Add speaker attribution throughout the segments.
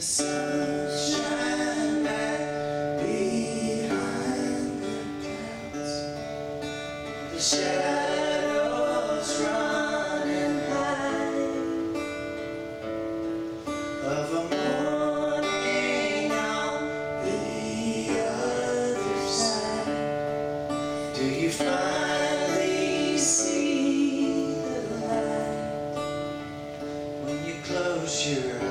Speaker 1: sunshine back behind the clouds, the shadows run and hide of a morning on the other side. Do you finally see the light when you close your eyes?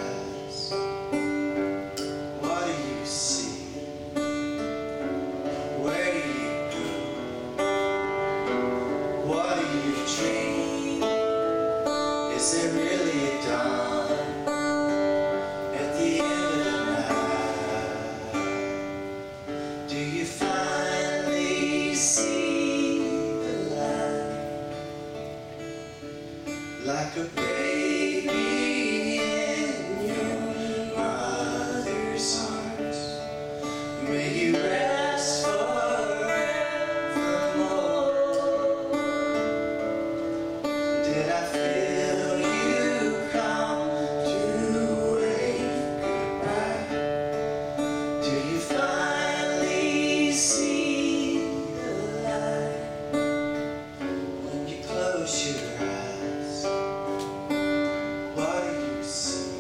Speaker 1: Is there really a dawn at the end of the night? Do you finally see the light? Like a baby in your mother's arms, may you rest forevermore. Did I feel your eyes? What do you see?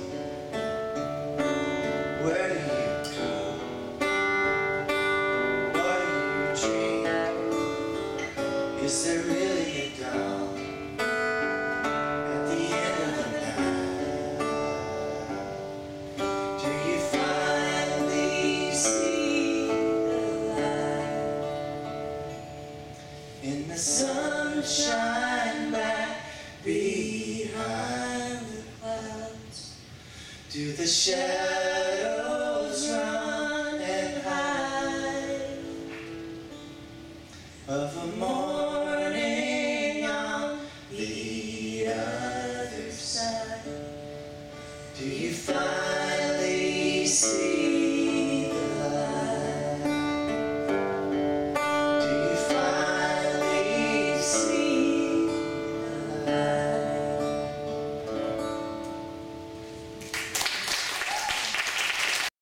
Speaker 1: Where do you go? What do you dream? Is there really a dawn at the end of the night? Do you finally see the light in the sunshine back behind the clouds? Do the shadows run and hide of a morning on the other side? Do you find